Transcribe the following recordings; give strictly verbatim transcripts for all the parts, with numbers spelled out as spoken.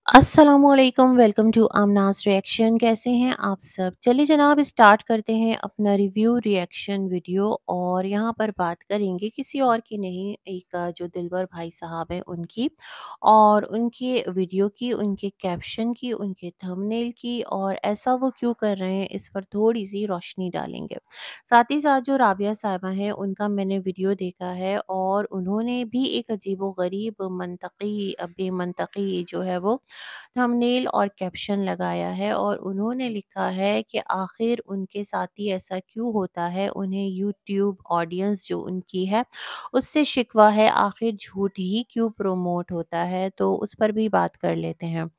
अस्सलामुअलैकुम, welcome to आमनाज़ reaction. कैसे हैं आप सब? चलिए जनाब, स्टार्ट करते हैं अपना रिव्यू रिएक्शन वीडियो। और यहाँ पर बात करेंगे किसी और की नहीं, एक अ, जो दिलबर भाई साहब हैं उनकी, और उनके वीडियो की, उनके कैप्शन की, उनके थंबनेल की, और ऐसा वो क्यों कर रहे हैं इस पर थोड़ी सी रोशनी डालेंगे। साथ ही साथ जो राबिया साहिबा हैं उनका मैंने वीडियो देखा है, और उन्होंने भी एक अजीबो-गरीब मनतकी अ, बेमंतकी जो है वो थंबनेल और कैप्शन लगाया है, और उन्होंने लिखा है कि आखिर उनके साथ ही ऐसा क्यों होता है, उन्हें यूट्यूब ऑडियंस जो उनकी है उससे शिकवा है, आखिर झूठ ही क्यों प्रमोट होता है। तो उस पर भी बात कर लेते हैं।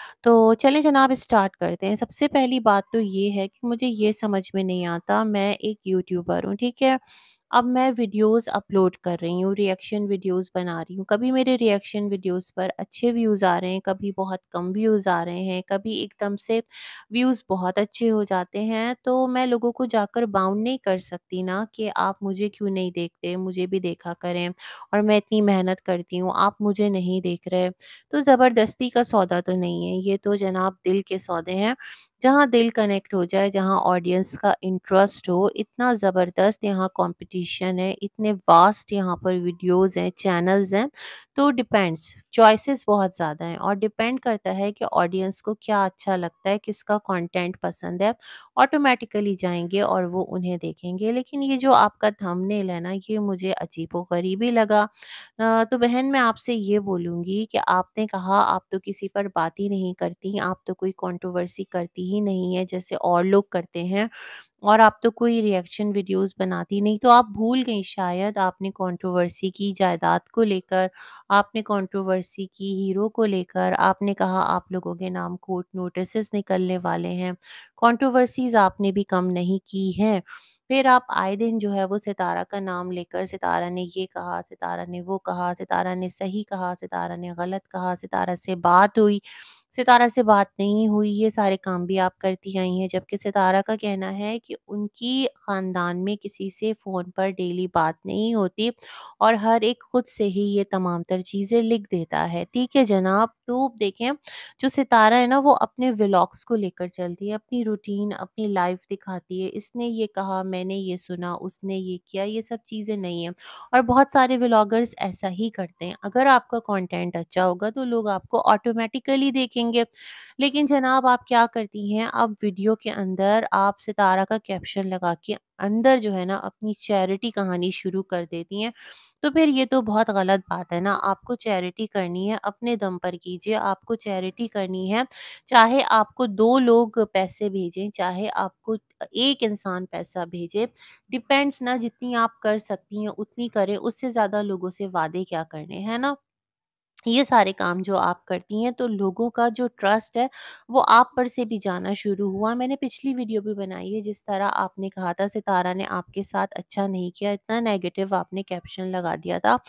तो चलें जनाब, स्टार्ट करते हैं। सबसे पहली बात तो ये है कि मुझे ये समझ में नहीं आता, मैं एक यूट्यूबर हूँ, ठीक है? अब मैं वीडियोस अपलोड कर रही हूँ, रिएक्शन वीडियोस बना रही हूँ। कभी मेरे रिएक्शन वीडियोस पर अच्छे व्यूज़ आ रहे हैं, कभी बहुत कम व्यूज़ आ रहे हैं, कभी एकदम से व्यूज़ बहुत अच्छे हो जाते हैं। तो मैं लोगों को जाकर बाउंड नहीं कर सकती ना कि आप मुझे क्यों नहीं देखते, मुझे भी देखा करें, और मैं इतनी मेहनत करती हूँ, आप मुझे नहीं देख रहे। तो ज़बरदस्ती का सौदा तो नहीं है, ये तो जनाब दिल के सौदे हैं। जहाँ दिल कनेक्ट हो जाए, जहाँ ऑडियंस का इंटरेस्ट हो, इतना ज़बरदस्त यहाँ कंपटीशन है, इतने वास्ट यहाँ पर वीडियोस हैं, चैनल्स हैं। तो डिपेंड्स, चॉइसेस बहुत ज़्यादा हैं, और डिपेंड करता है कि ऑडियंस को क्या अच्छा लगता है, किसका कंटेंट पसंद है। ऑटोमेटिकली जाएंगे और वो उन्हें देखेंगे। लेकिन ये जो आपका थंबनेल है ना, ये मुझे अजीबो गरीब ही लगा। अ, तो बहन, मैं आपसे ये बोलूँगी कि आपने कहा आप तो किसी पर बात ही नहीं करती, आप तो कोई कंट्रोवर्सी करती ही नहीं है जैसे और लोग करते हैं, और आप तो कोई रिएक्शन वीडियोस बनाती नहीं। तो आप भूल गई शायद, आपने कंट्रोवर्सी की जायदाद को लेकर, आपने कंट्रोवर्सी की हीरो को लेकर, आपने कहा आप लोगों के नाम कोर्ट नोटिसेस निकलने वाले हैं। कंट्रोवर्सीज़ आपने भी कम नहीं की हैं। फिर आप आए दिन जो है वो सितारा का नाम लेकर, सितारा ने ये कहा, सितारा ने वो कहा, सितारा ने सही कहा, सितारा ने गलत कहा, सितारा से बात हुई, सितारा से बात नहीं हुई, ये सारे काम भी आप करती आई हैं। जबकि सितारा का कहना है कि उनकी ख़ानदान में किसी से फ़ोन पर डेली बात नहीं होती, और हर एक खुद से ही ये तमाम तर चीज़ें लिख देता है। ठीक है जनाब, तो देखें, जो सितारा है ना वो अपने व्लॉग्स को लेकर चलती है, अपनी रूटीन, अपनी लाइफ दिखाती है। इसने ये कहा, मैंने ये सुना, उसने ये किया, ये सब चीज़ें नहीं है। और बहुत सारे व्लॉगर्स ऐसा ही करते हैं। अगर आपका कंटेंट अच्छा होगा तो लोग आपको ऑटोमेटिकली देखेंगे। लेकिन जनाब, आप क्या करती हैं, आप वीडियो के अंदर आप सितारा का कैप्शन लगा के अंदर जो है ना अपनी चैरिटी कहानी शुरू कर देती हैं। तो फिर ये तो बहुत गलत बात है ना। आपको चैरिटी करनी है, अपने दम पर कीजिए। आपको चैरिटी करनी है, चाहे आपको दो लोग पैसे भेजें, चाहे आपको एक इंसान पैसा भेजे, डिपेंड्स ना, जितनी आप कर सकती हैं उतनी करें, उससे ज़्यादा लोगों से वादे क्या करने, है ना? ये सारे काम जो आप करती हैं, तो लोगों का जो ट्रस्ट है वो आप पर से भी जाना शुरू हुआ। मैंने पिछली वीडियो भी बनाई है, जिस तरह आपने कहा था सितारा ने आपके साथ अच्छा नहीं किया, इतना नेगेटिव आपने कैप्शन लगा दिया था,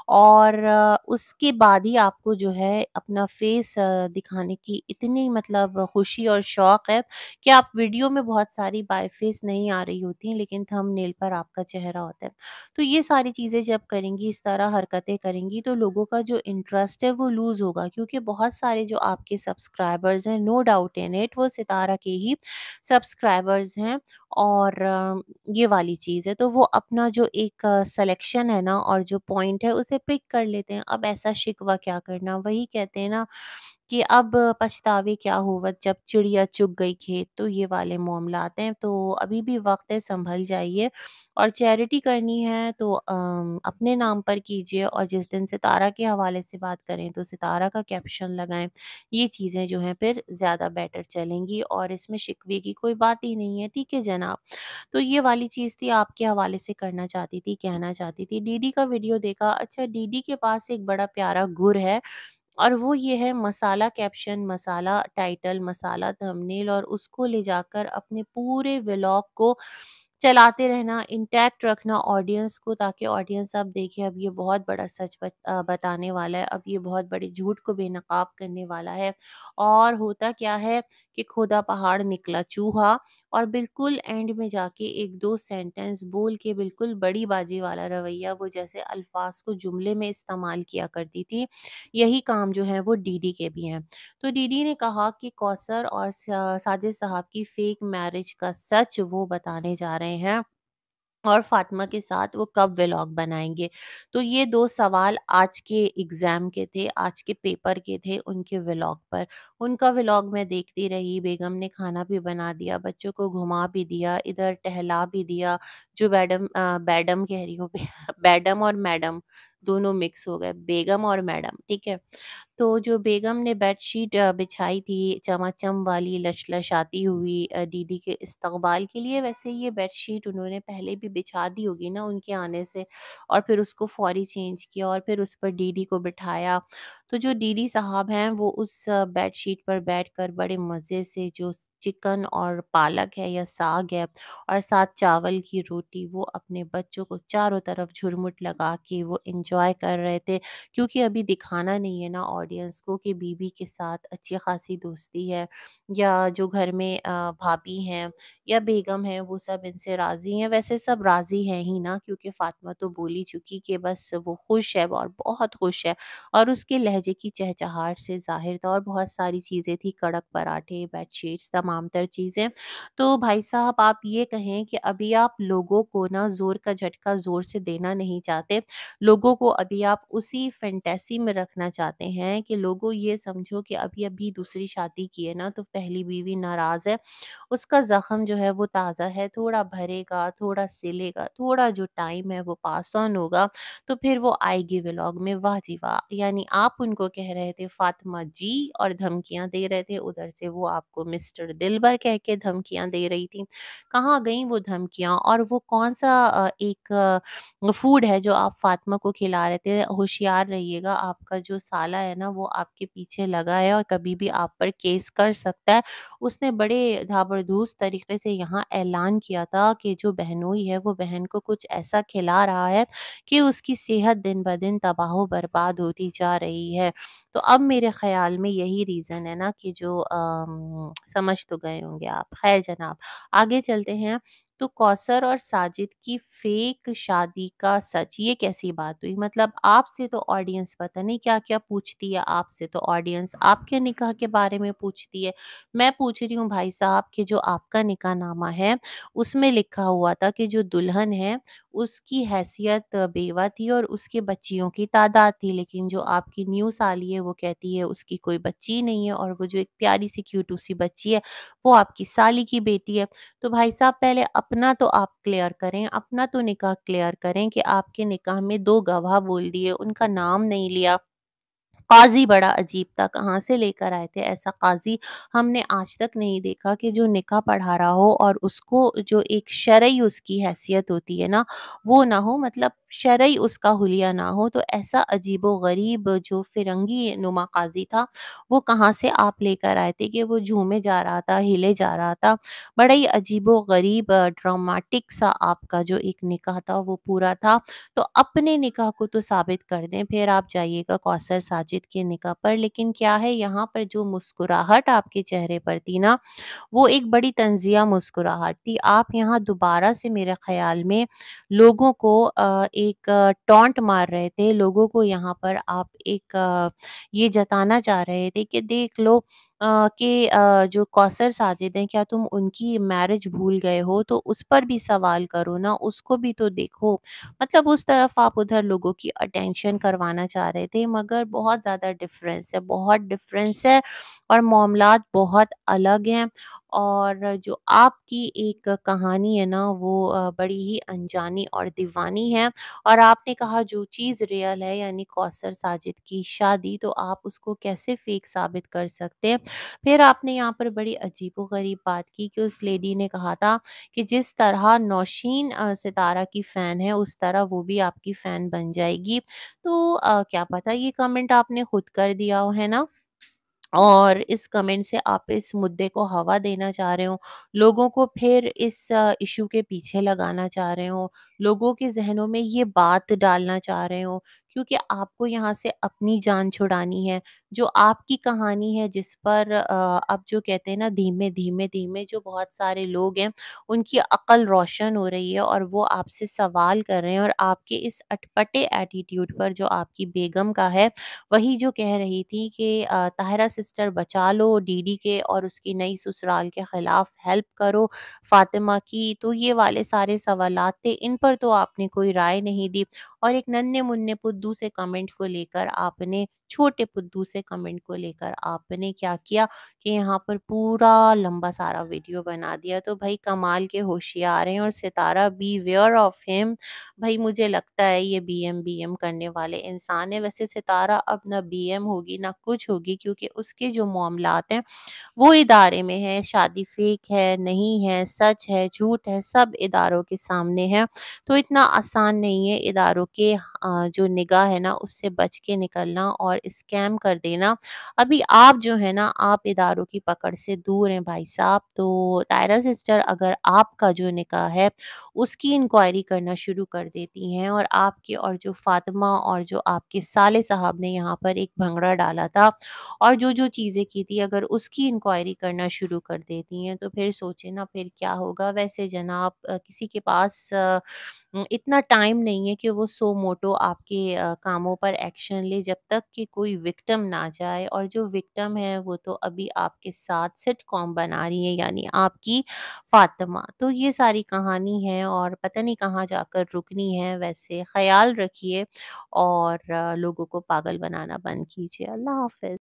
और अ, उसके बाद ही आपको जो है अपना फेस अ, दिखाने की इतनी मतलब खुशी और शौक है कि आप वीडियो में बहुत सारी बाय फेस नहीं आ रही होती हैं, लेकिन थंबनेल पर आपका चेहरा होता है। तो ये सारी चीज़ें जब करेंगी, इस तरह हरकतें करेंगी, तो लोगों का जो इंटरेस्ट है वो लूज़ होगा, क्योंकि बहुत सारे जो आपके सब्सक्राइबर्स हैं, नो डाउट इन इट, वो सितारा के ही सब्सक्राइबर्स हैं। और अ, ये वाली चीज़ है, तो वो अपना जो एक सिलेक्शन है ना, और जो पॉइंट है उसे पिक कर लेते हैं। अब ऐसा शिकवा क्या करना, वही कहते हैं ना कि अब पछतावे क्या होवत जब चिड़िया चुग गई खेत, तो ये वाले मामलात हैं। तो अभी भी वक्त है, संभल जाइए। और चैरिटी करनी है तो अम, अपने नाम पर कीजिए, और जिस दिन सितारा के हवाले से बात करें तो सितारा का कैप्शन लगाएं। ये चीज़ें जो हैं फिर ज़्यादा बेटर चलेंगी, और इसमें शिकवे की कोई बात ही नहीं है। ठीक है जनाब, तो ये वाली चीज़ थी, आपके हवाले से करना चाहती थी, कहना चाहती थी। डीडी का वीडियो देखा, अच्छा, डीडी के पास एक बड़ा प्यारा गुर है, और वो ये है masala caption, masala title, masala thumbnail, और उसको ले जाकर अपने पूरे व्लॉग को चलाते रहना, इंटैक्ट रखना ऑडियंस को, ताकि ऑडियंस अब देखे, अब ये बहुत बड़ा सच बत, अ, बताने वाला है, अब ये बहुत बड़े झूठ को बेनकाब करने वाला है। और होता क्या है कि खुदा पहाड़ निकला चूहा, اور بالکل اینڈ میں جا کے ایک دو سینٹنس بول کے بالکل بڑی بازی والا رویہ، وہ جیسے الفاظ کو جملے میں استعمال کیا کرتی تھی، یہی کام جو ہے وہ ڈی ڈی کے بھی ہیں۔ تو ڈی ڈی نے کہا کہ کوثر اور سا- ساجد صاحب کی فیک میرج کا سچ وہ بتانے جا رہے ہیں، اور فاطمہ کے ساتھ وہ کب ولاگ بنائیں گے۔ تو یہ دو سوال آج کے ایگزام کے تھے، آج کے پیپر کے تھے، ان کے ولاگ پر۔ ان کا ولاگ میں دیکھتی رہی، بیگم نے کھانا بھی بنا دیا، بچوں کو گھما بھی دیا، ادھر ٹہلا بھی دیا، جو بیڈم آ، بیڈم کہہ رہی ہوں بیڈم اور میڈم دونوں مکس ہو گئے، بیگم اور میڈم، ٹھیک ہے۔ تو جو بیگم نے بیڈ شیٹ آ، بچھائی تھی چماچم والی لش لشاتی ہوئی آ، ڈی ڈی کے استقبال کے لیے، ویسے یہ بیڈ شیٹ انہوں نے پہلے بھی بچھا دی ہوگی نا ان کے آنے سے، اور پھر اس کو فوری چینج کیا اور پھر اس پر ڈی ڈی کو بٹھایا۔ تو جو ڈی ڈی صاحب ہیں وہ اس آ، بیڈ شیٹ پر بیٹھ کر بڑے مزے سے جو چکن اور پالک ہے یا ساگ ہے اور ساتھ چاول کی روٹی، وہ اپنے بچوں کو چاروں طرف جھرمٹ لگا کے وہ انجوائے کر رہے تھے، کیونکہ ابھی دکھانا نہیں ہے نا آڈینس کو کہ بیوی کے ساتھ اچھی خاصی دوستی ہے، یا جو گھر میں آ، بھابھی ہیں یا بیگم ہیں وہ سب ان سے راضی ہیں۔ ویسے سب راضی ہیں ہی نا، کیونکہ فاطمہ تو بولی چکی کہ بس وہ خوش ہے اور بہت خوش ہے، اور اس کے لہجے کی چہچہاٹ سے ظاہر تھا، اور بہت ساری چیزیں تھی، کڑک پراٹھے، بیڈ شیٹس، تمام تر چیزیں۔ تو بھائی صاحب آپ یہ کہیں کہ ابھی آپ لوگوں کو نا زور کا جھٹکا زور سے دینا نہیں چاہتے، لوگوں کو ابھی آپ اسی فینٹیسی میں رکھنا چاہتے ہیں کہ لوگوں یہ سمجھو کہ ابھی ابھی دوسری شادی کی ہے نا، تو پہلی بیوی ناراض ہے، اس کا زخم جو ہے وہ تازہ ہے، تھوڑا بھرے گا، تھوڑا سلے گا، تھوڑا جو ٹائم ہے وہ پاس آن ہوگا، تو پھر وہ آئے گی ولاگ میں۔ واہ جی واہ، یعنی آپ ان کو کہہ رہے تھے فاطمہ جی اور دھمکیاں دے رہے تھے، ادھر سے وہ آپ کو مسٹر دلبر کہہ کے دھمکیاں دے رہی تھی۔ کہاں گئیں وہ دھمکیاں، اور وہ کون سا آ، ایک آ، فوڈ ہے جو آپ فاطمہ کو کھلا رہے تھے؟ ہوشیار رہیے گا، آپ کا جو سالہ ہے نا وہ آپ کے پیچھے لگا ہے اور کبھی بھی آپ پر کیس کر سکتا ہے۔ اس نے بڑے دھابڑدھوس طریقے سے یہاں اعلان کیا تھا کہ جو بہنوئی ہے وہ بہن کو کچھ ایسا کھلا رہا ہے کہ اس کی صحت دن بدن تباہ و برباد ہوتی جا رہی ہے۔ تو اب میرے خیال میں یہی ریزن ہے نا کہ جو آم، سمجھ تو گئے ہوں گے آپ۔ خیر جناب، آگے چلتے ہیں۔ تو کوثر اور ساجد کی فیک شادی کا سچ، یہ کیسی بات ہوئی؟ مطلب آپ سے تو آڈینس پتہ نہیں کیا کیا پوچھتی ہے، آپ سے تو آڈینس آپ کے نکاح کے بارے میں پوچھتی ہے۔ میں پوچھ رہی ہوں بھائی صاحب کہ جو آپ کا نکاح نامہ ہے اس میں لکھا ہوا تھا کہ جو دلہن ہے اس کی حیثیت بیوہ تھی اور اس کے بچیوں کی تعداد تھی، لیکن جو آپ کی نیو سالی ہے وہ کہتی ہے اس کی کوئی بچی نہیں ہے، اور وہ جو ایک پیاری سی کیوٹو سی بچی ہے وہ آپ کی سالی کی بیٹی ہے۔ تو بھائی صاحب پہلے اپنا تو آپ کلیئر کریں، اپنا تو نکاح کلیئر کریں کہ آپ کے نکاح میں دو گواہ بول دیے، ان کا نام نہیں لیا۔ قاضی بڑا عجیب تھا، کہاں سے لے کر آئے تھے ایسا قاضی؟ ہم نے آج تک نہیں دیکھا کہ جو نکاح پڑھا رہا ہو اور اس کو جو ایک شرعی اس کی حیثیت ہوتی ہے نا وہ نہ ہو، مطلب شرعی اس کا حلیہ نہ ہو۔ تو ایسا عجیب و غریب جو فرنگی نما قاضی تھا وہ کہاں سے آپ لے کر آئے تھے کہ وہ جھومے جا رہا تھا، ہلے جا رہا تھا؟ بڑا ہی عجیب و غریب ڈراماٹک سا آپ کا جو ایک نکاح تھا وہ پورا تھا۔ تو اپنے نکاح کو تو ثابت کر دیں، پھر آپ جائیے گا کوثر ساجد کے نکاح پر۔ لیکن کیا ہے یہاں پر جو مسکراہٹ آپ کے چہرے پر تھی نا وہ ایک بڑی طنزیہ مسکراہٹ تھی۔ آپ یہاں دوبارہ سے میرے خیال میں لوگوں کو آ، ایک ٹونٹ مار رہے تھے، لوگوں کو یہاں پر آپ ایک آ، یہ جتانا چاہ رہے تھے کہ دیکھ لو آ، کہ آ، جو کوثر ساجد ہیں کیا تم ان کی میرج بھول گئے ہو؟ تو اس پر بھی سوال کرو نا، اس کو بھی تو دیکھو۔ مطلب اس طرف آپ ادھر لوگوں کی اٹینشن کروانا چاہ رہے تھے، مگر بہت زیادہ ڈفرینس ہے، بہت ڈفرینس ہے، اور معاملات بہت الگ ہیں۔ اور جو آپ کی ایک کہانی ہے نا وہ آ، بڑی ہی انجانی اور دیوانی ہے، اور آپ نے کہا جو چیز ریئل ہے یعنی کوثر ساجد کی شادی، تو آپ اس کو کیسے فیک ثابت کر سکتے ہیں؟ پھر آپ نے یہاں پر بڑی عجیب و غریب بات کی کہ اس لیڈی نے کہا تھا کہ جس طرح نوشین آ، ستارہ کی فین ہے اس طرح وہ بھی آپ کی فین بن جائے گی۔ تو آ، کیا پتا یہ کمنٹ آپ نے خود کر دیا ہو، ہے نا، اور اس کمنٹ سے آپ اس مدعے کو ہوا دینا چاہ رہے ہو، لوگوں کو پھر اس ایشو کے پیچھے لگانا چاہ رہے ہو، لوگوں کے ذہنوں میں یہ بات ڈالنا چاہ رہے ہو، کیونکہ آپ کو یہاں سے اپنی جان چھڑانی ہے۔ جو آپ کی کہانی ہے جس پر آ، اب جو کہتے ہیں نا دھیمے دھیمے دھیمے جو بہت سارے لوگ ہیں ان کی عقل روشن ہو رہی ہے اور وہ آپ سے سوال کر رہے ہیں، اور آپ کے اس اٹپٹے ایٹیٹیوڈ پر جو آپ کی بیگم کا ہے، وہی جو کہہ رہی تھی کہ آ، طاہرہ سسٹر بچا لو ڈی ڈی کے اور اس کی نئی سسرال کے خلاف ہیلپ کرو فاطمہ کی، تو یہ والے سارے سوالات تھے، ان پر تو آپ نے کوئی رائے نہیں دی، اور ایک ننھے منھے پدو سے کمنٹ کو لے کر آپ نے چھوٹے پدو سے کمنٹ کو لے کر آپ نے کیا کیا کہ یہاں پر پورا لمبا سارا ویڈیو بنا دیا۔ تو بھائی کمال کے ہوشیار ہیں، اور ستارہ بی ویئر آف ہم۔ بھائی مجھے لگتا ہے یہ بی ایم بی ایم کرنے والے انسان ہیں۔ ویسے ستارہ اب نہ بی ایم ہوگی نہ کچھ ہوگی، کیونکہ اس کے جو معاملات ہیں وہ ادارے میں ہے، شادی فیک ہے نہیں ہے، سچ ہے جھوٹ ہے، سب اداروں کے سامنے ہے۔ تو اتنا آسان نہیں ہے اداروں کے آ، جو نگاہ ہے نا اس سے بچ کے نکلنا اور اسکیم کر دینا۔ ابھی آپ جو ہے نا آپ اداروں کی پکڑ سے دور ہیں بھائی صاحب۔ تو طاہرہ سسٹر اگر آپ کا جو نکاح ہے اس کی انکوائری کرنا شروع کر دیتی ہیں، اور آپ کے اور جو فاطمہ اور جو آپ کے سالے صاحب نے یہاں پر ایک بھنگڑا ڈالا تھا اور جو جو چیزیں کی تھی اگر اس کی انکوائری کرنا شروع کر دیتی ہیں تو پھر سوچے نا پھر کیا ہوگا۔ ویسے جناب آ، کسی کے پاس آ، م، اتنا ٹائم نہیں ہے کہ وہ سو موٹو آپ کے آ، کاموں پر ایکشن لے جب تک کہ کوئی وکٹم نہ جائے، اور جو وکٹم ہے وہ تو ابھی آپ کے ساتھ سٹ کام بنا رہی ہے، یعنی آپ کی فاطمہ۔ تو یہ ساری کہانی ہے اور پتہ نہیں کہاں جا کر رکنی ہے۔ ویسے خیال رکھیے اور آ، لوگوں کو پاگل بنانا بند کیجیے۔ اللہ حافظ۔